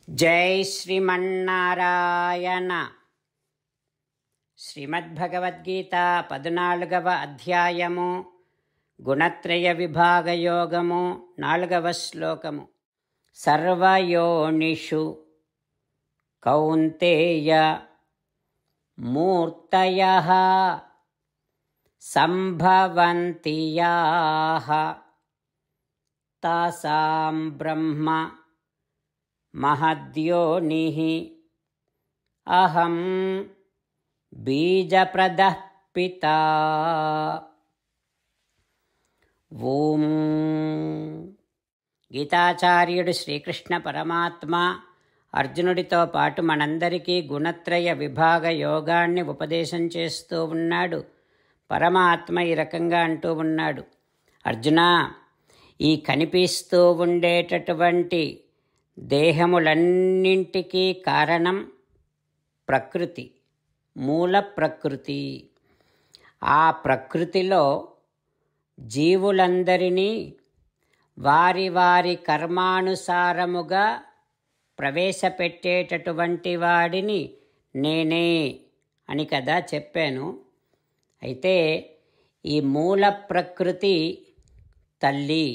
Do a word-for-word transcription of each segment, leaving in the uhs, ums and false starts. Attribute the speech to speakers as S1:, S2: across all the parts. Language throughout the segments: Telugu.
S1: జై శ్రీమన్నారాయణ. శ్రీమద్భగవద్గీత పద్నాలుగవ అధ్యాయము గుణత్రయ విభాగ యోగము నాలుగవ శ్లోకము. సర్వయోనిషు కౌంతేయ మూర్తయః సంభవంతి యాః తాసాం బ్రహ్మ మహద్యోనిః అహం బీజప్రదః పితా. ఓం. గీతాచార్యుడు శ్రీకృష్ణ పరమాత్మ అర్జునుడితో పాటు మనందరికీ గుణత్రయ విభాగ యోగాన్ని ఉపదేశం చేస్తూ ఉన్నాడు. పరమాత్మ ఈ రకంగా అంటూ ఉన్నాడు, అర్జునా, ఈ కనిపిస్తూ ఉండేటటువంటి దేహములన్నింటికీ కారణం ప్రకృతి, మూల ప్రకృతి. ఆ ప్రకృతిలో జీవులందరినీ వారి వారి కర్మానుసారముగా ప్రవేశపెట్టేటటువంటి వాడిని నేనే అని కదా చెప్పాను. అయితే ఈ మూల ప్రకృతి తల్లి.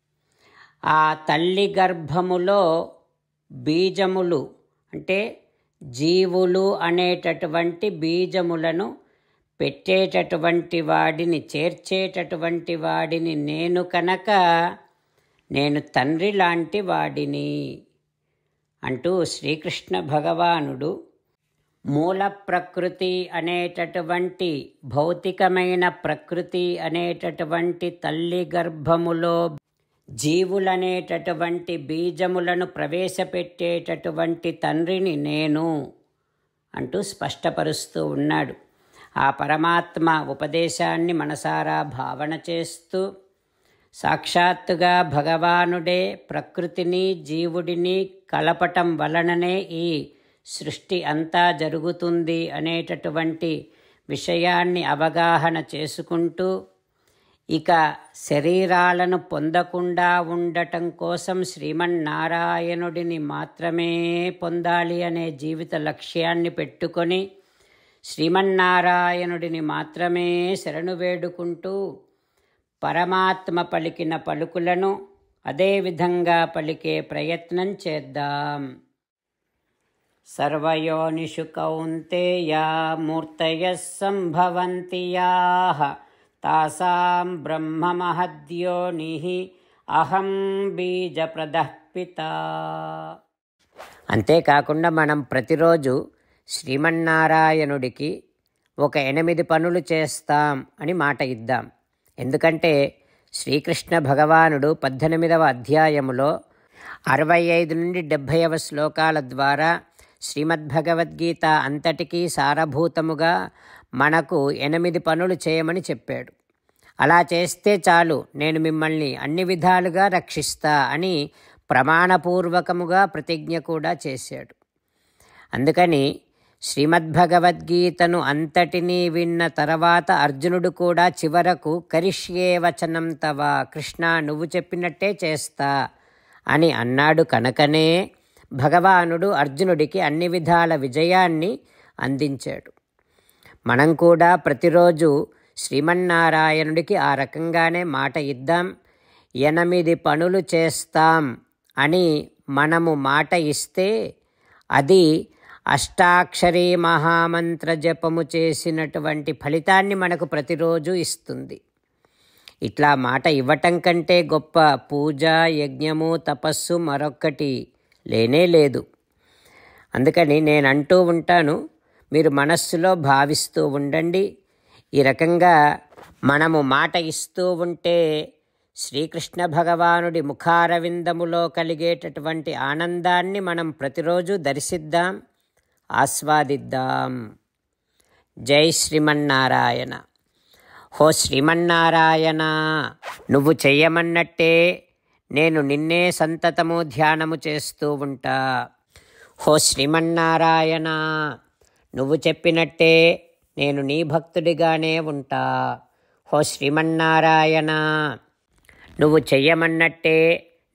S1: ఆ తల్లి గర్భములో బీజములు అంటే జీవులు అనేటటువంటి బీజములను పెట్టేటటువంటి వాడిని, చేర్చేటటువంటి వాడిని నేను కనుక నేను తండ్రి లాంటి వాడిని అంటూ శ్రీకృష్ణ భగవానుడు మూల ప్రకృతి అనేటటువంటి భౌతికమైన ప్రకృతి అనేటటువంటి తల్లి గర్భములో జీవులనేటటువంటి బీజములను ప్రవేశపెట్టేటటువంటి తండ్రిని నేను అంటూ స్పష్టపరుస్తూ ఉన్నాడు. ఆ పరమాత్మ ఉపదేశాన్ని మనసారా భావన చేస్తూ సాక్షాత్తుగా భగవానుడే ప్రకృతిని జీవుడిని కలపటం వలననే ఈ సృష్టి అంతా జరుగుతుంది అనేటటువంటి విషయాన్ని అవగాహన చేసుకుంటూ ఇక శరీరాలను పొందకుండా ఉండటం కోసం శ్రీమన్నారాయణుడిని మాత్రమే పొందాలి అనే జీవిత లక్ష్యాన్ని పెట్టుకొని శ్రీమన్నారాయణుడిని మాత్రమే శరణు వేడుకుంటూ పరమాత్మ పలికిన పలుకులను అదేవిధంగా పలికే ప్రయత్నం చేద్దాం. సర్వయోనిషు కౌంతేయ మూర్తయః సంభవంతి యాః తాసాం బ్రహ్మ మహద్యోనిః అహం బీజప్రదః పితా. అంతేకాకుండా మనం ప్రతిరోజు శ్రీమన్నారాయణుడికి ఒక ఎనిమిది పనులు చేస్తాం అని మాట ఇద్దాం. ఎందుకంటే శ్రీకృష్ణ భగవానుడు పద్దెనిమిదవ అధ్యాయములో అరవై ఐదు నుండి డెబ్భైవ శ్లోకాల ద్వారా శ్రీమద్భగవద్గీత అంతటికీ సారభూతముగా మనకు ఎనిమిది పనులు చేయమని చెప్పాడు. అలా చేస్తే చాలు, నేను మిమ్మల్ని అన్ని విధాలుగా రక్షిస్తా అని ప్రమాణపూర్వకముగా ప్రతిజ్ఞ కూడా చేశాడు. అందుకని శ్రీమద్భగవద్గీతను అంతటినీ విన్న తర్వాత అర్జునుడు కూడా చివరకు కరిష్యే వచనం తవ, కృష్ణ నువ్వు చెప్పినట్టే చేస్తా అని అన్నాడు. కనుకనే భగవానుడు అర్జునుడికి అన్ని విధాల విజయాన్ని అందించాడు. మనం కూడా ప్రతిరోజు శ్రీమన్నారాయణుడికి ఆ రకంగానే మాట ఇద్దాం. ఎనిమిది పనులు చేస్తాం అని మనము మాట ఇస్తే అది అష్టాక్షరీ మహామంత్ర జపము చేసినటువంటి ఫలితాన్ని మనకు ప్రతిరోజు ఇస్తుంది. ఇట్లా మాట ఇవ్వటం కంటే గొప్ప పూజ, యజ్ఞము, తపస్సు మరొక్కటి లేనే లేదు. అందుకని నేను అంటూ ఉంటాను, మీరు మనస్సులో భావిస్తూ ఉండండి. ఈ రకంగా మనము మాట ఇస్తూ ఉంటే శ్రీకృష్ణ భగవానుడి ముఖారవిందములో కలిగేటటువంటి ఆనందాన్ని మనం ప్రతిరోజు దర్శిద్దాం, ఆస్వాదిద్దాం. జై శ్రీమన్నారాయణ. హో శ్రీమన్నారాయణ, నువ్వు చెయ్యమన్నట్టే నేను నిన్నే సంతతము ధ్యానము చేస్తూ ఉంటా. హో శ్రీమన్నారాయణ, నువ్వు చెప్పినట్టే నేను నీ భక్తుడిగానే ఉంటా. హో శ్రీమన్నారాయణ, నువ్వు చెయ్యమన్నట్టే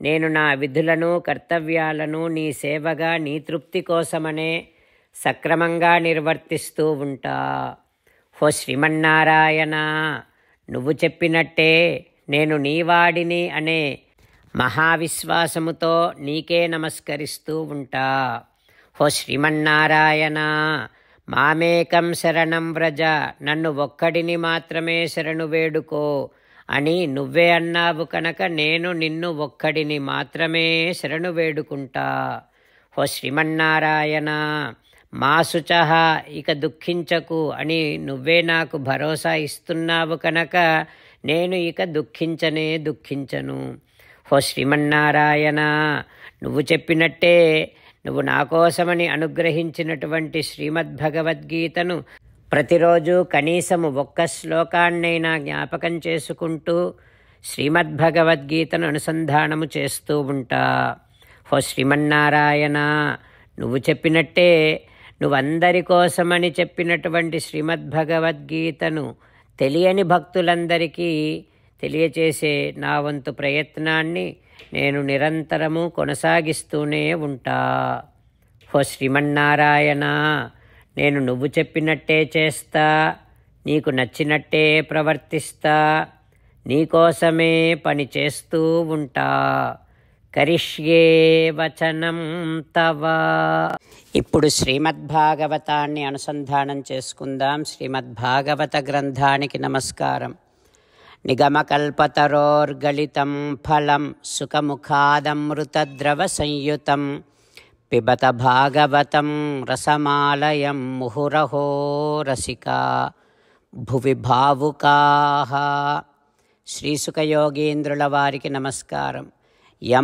S1: నేను నా విధులను కర్తవ్యాలను నీ సేవగా నీ తృప్తి కోసమనే సక్రమంగా నిర్వర్తిస్తూ ఉంటా. ఓ శ్రీమన్నారాయణ, నువ్వు చెప్పినట్టే నేను నీవాడిని అనే మహావిశ్వాసముతో నీకే నమస్కరిస్తూ ఉంటా. ఓ శ్రీమన్నారాయణ, మామేకం శరణం వ్రజ, నన్ను ఒక్కడిని మాత్రమే శరణు వేడుకో అని నువ్వే అన్నావు కనుక నేను నిన్ను ఒక్కడిని మాత్రమే శరణు వేడుకుంటా. ఓ శ్రీమన్నారాయణ, మా శుచః, ఇక దుఃఖించకు అని నువ్వే నాకు భరోసా ఇస్తున్నావు కనుక నేను ఇక దుఃఖించనే దుఃఖించను. ఓ శ్రీమన్నారాయణ, నువ్వు చెప్పినట్టే నువ్వు నా కోసమని అనుగ్రహించినటువంటి శ్రీమద్భగవద్గీతను ప్రతిరోజు కనీసము ఒక్క శ్లోకాన్నైనా జ్ఞాపకం చేసుకుంటూ శ్రీమద్భగవద్గీతను అనుసంధానము చేస్తూ ఉంటా. ఓ శ్రీమన్నారాయణ, నువ్వు చెప్పినట్టే నువ్వందరి కోసమని చెప్పినటువంటి శ్రీమద్భగవద్గీతను తెలియని భక్తులందరికీ తెలియచేసే నా వంతు ప్రయత్నాన్ని నేను నిరంతరము కొనసాగిస్తూనే ఉంటా. ఓ శ్రీమన్నారాయణ, నేను నువ్వు చెప్పినట్టే చేస్తా, నీకు నచ్చినట్టే ప్రవర్తిస్తా, నీకోసమే పని చేస్తూ ఉంటా. కరిష్యే వచనం తవ. ఇప్పుడు శ్రీమద్భాగవతాన్ని అనుసంధానం చేసుకుందాం. శ్రీమద్భాగవత గ్రంథానికి నమస్కారం. నిగమకల్పతరోర్గళితం ఫలం సుఖముఖాదమృతద్రవ సంయుతం పిబత భాగవతం రసమాలయం ముహురహో రసికా భువి భావుకాః. శ్రీసుఖయోగీంద్రుల వారికి నమస్కారం. యం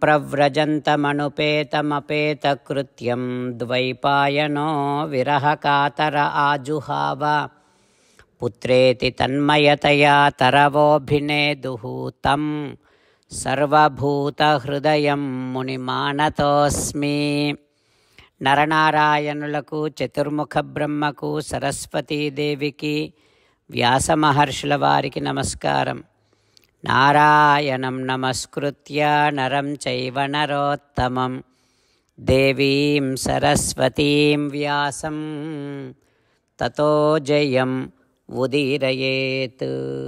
S1: ప్రవ్రజంతమనుపేతమపేతకృత్యం ద్వైపాయనో విరహకాతర ఆజుహావ పుత్రేతి తన్మయతయా తరవోభినేదుః తం సర్వభూతహృదయం మునిమానతోస్మి. నరనారాయణులకు, చతుర్ముఖ బ్రహ్మకు, సరస్వతీదేవికి, వ్యాసమహర్షుల వారికి నమస్కారం. నారాయణం నమస్కృత్య నరం చైవ నరోత్తమం దేవీం సరస్వతీం వ్యాసం తతో జయం ఉదీరయేత్.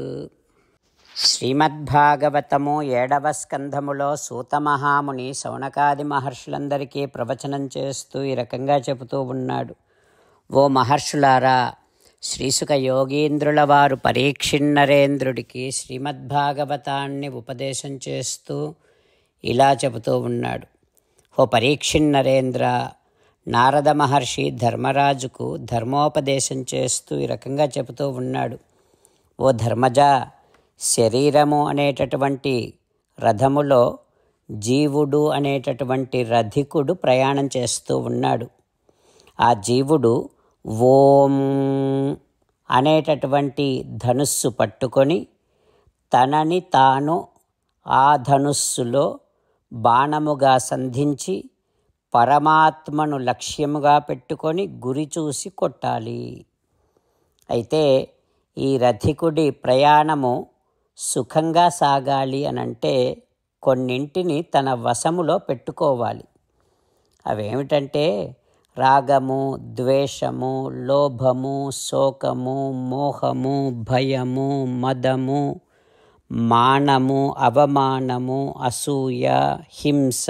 S1: శ్రీమద్భాగవతము ఏడవ స్కంధములో సూతమహాముని శౌనకాది మహర్షులందరికీ ప్రవచనం చేస్తూ ఈ రకంగా చెబుతూ ఉన్నాడు. ఓ మహర్షులారా, శ్రీసుఖ యోగీంద్రుల వారు పరీక్షిన్నరేంద్రుడికి శ్రీమద్భాగవతాన్ని ఉపదేశం చేస్తూ ఇలా చెబుతూ ఉన్నాడు. ఓ పరీక్షిన్నరేంద్ర, నారద మహర్షి ధర్మరాజుకు ధర్మోపదేశం చేస్తూ ఈ రకంగా చెబుతూ ఉన్నాడు. ఓ ధర్మజ, శరీరము అనేటటువంటి రథములో జీవుడు అనేటటువంటి రథికుడు ప్రయాణం చేస్తూ ఉన్నాడు. ఆ జీవుడు ఓం అనేటటువంటి ధనుస్సు పట్టుకొని తనని తాను ఆ ధనుస్సులో బాణముగా సంధించి పరమాత్మను లక్ష్యముగా పెట్టుకొని గురి చూసి కొట్టాలి. అయితే ఈ రథికుడి ప్రయాణము సుఖంగా సాగాలి అనంటే కొన్నింటిని తన వశములో పెట్టుకోవాలి. అవేమిటంటే రాగము, ద్వేషము, లోభము, శోకము, మోహము, భయము, మదము, మానము, అవమానము, అసూయ, హింస,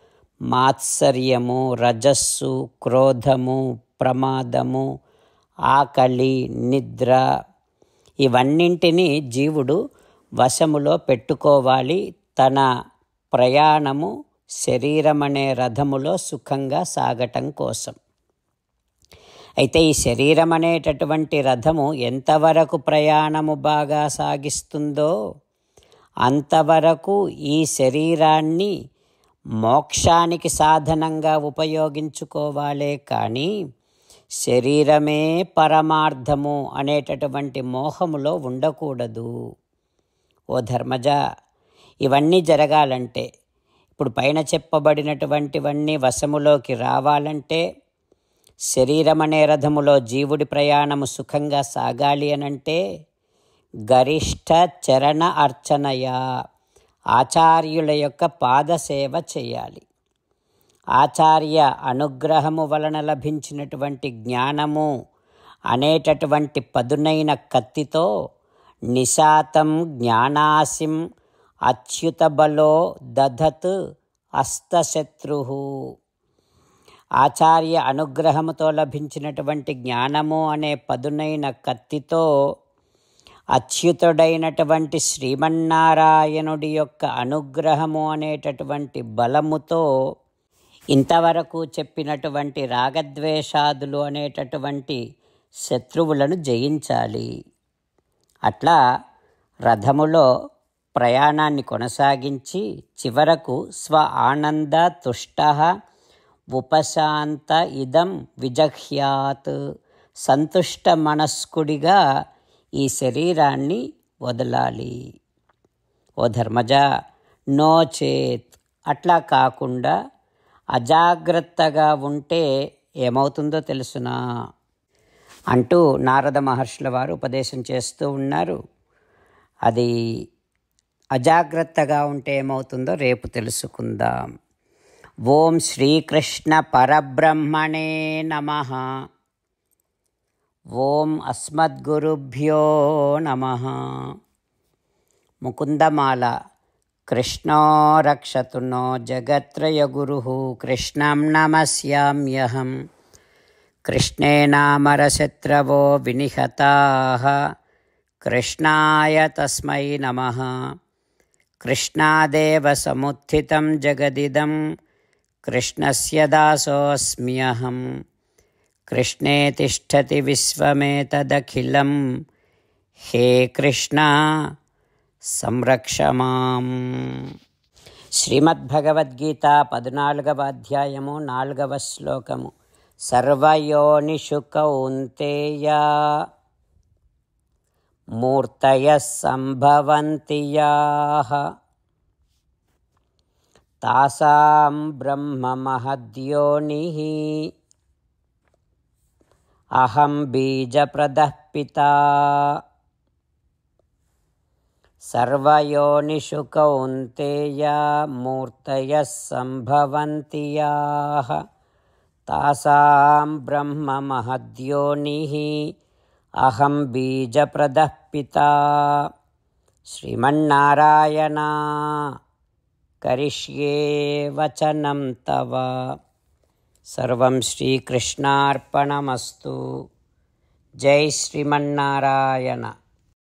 S1: మాత్సర్యము, రజస్సు, క్రోధము, ప్రమాదము, ఆకలి, నిద్ర, ఇవన్నింటినీ జీవుడు వశములో పెట్టుకోవాలి. తన ప్రయాణము శరీరం అనే రథములో సుఖంగా సాగటం కోసం. అయితే ఈ శరీరం అనేటటువంటి రథము ఎంతవరకు ప్రయాణము బాగా సాగిస్తుందో అంతవరకు ఈ శరీరాన్ని మోక్షానికి సాధనంగా ఉపయోగించుకోవాలే కానీ శరీరమే పరమార్థము అనేటటువంటి మోహములో ఉండకూడదు. ఓ ధర్మజ, ఇవన్నీ జరగాలంటే, ఇప్పుడు పైన చెప్పబడినటువంటివన్నీ వశములోకి రావాలంటే, శరీరం అనే రథములో జీవుడి ప్రయాణము సుఖంగా సాగాలి అనంటే గరిష్ట చరణ అర్చనయ, ఆచార్యుల యొక్క పాదసేవ చేయాలి. ఆచార్య అనుగ్రహము వలన లభించినటువంటి జ్ఞానము అనేటటువంటి పదునైన కత్తితో నిశాతం జ్ఞానాసిం అచ్యుతబలో దధత్ అస్తశత్రు. ఆచార్య అనుగ్రహముతో లభించినటువంటి జ్ఞానము అనే పదునైన కత్తితో అచ్యుతుడైనటువంటి శ్రీమన్నారాయణుడి యొక్క అనుగ్రహము అనేటటువంటి బలముతో ఇంతవరకు చెప్పినటువంటి రాగద్వేషాదులు అనేటటువంటి శత్రువులను జయించాలి. అట్లా రథములో ప్రయాణాన్ని కొనసాగించి చివరకు స్వ ఆనంద తుష్ట ఉపశాంత ఇదం విజహ్యాత్, సంతుష్ట మనస్కుడిగా ఈ శరీరాన్ని వదలాలి. ఓ ధర్మజ, నో చేత్ అట్లా కాకుండా అజాగ్రత్తగా ఉంటే ఏమవుతుందో తెలుసునా అంటూ నారద మహర్షుల వారు ఉపదేశం చేస్తూ ఉన్నారు. అది అజాగ్రత్తగా ఉంటే ఏమవుతుందో రేపు తెలుసుకుందాం. ఓం శ్రీకృష్ణ పరబ్రహ్మణే నమః. ఓం అస్మద్గురుభ్యో నమః. ముకుందమాల. కృష్ణో రక్షతు నో జగత్రయ గురుః కృష్ణం నమస్యామ్యహం. కృష్ణే నామరశత్రవో వినిహతాః కృష్ణాయ తస్మై నమః. కృష్ణాదేవ సముత్థితం జగదిదం కృష్ణస్య దాసోऽస్మ్యహం. కృష్ణే తిష్టతి విశ్వమేతదఖిలం హే కృష్ణ సంరక్ష మాం. శ్రీమద్భగవద్గీత పద్నాలుగవ అధ్యాయము నాలుగవ శ్లోకము. సర్వయోనిషు కౌంతేయ మూర్తయః సంభవంతి యాః తాసాం బ్రహ్మ మహద్యోనిః అహం బీజప్రదః పితా. సర్వయోనిషు కౌంతేయ మూర్తయః సంభవంతి యాః తాసాం బ్రహ్మ మహద్యోనిః అహం బీజప్రదః పితా. శ్రీమన్నారాయణ కరిష్యే వచనం తవ. సర్వం శ్రీకృష్ణార్పణమస్తు. జై శ్రీమన్నారాయణ.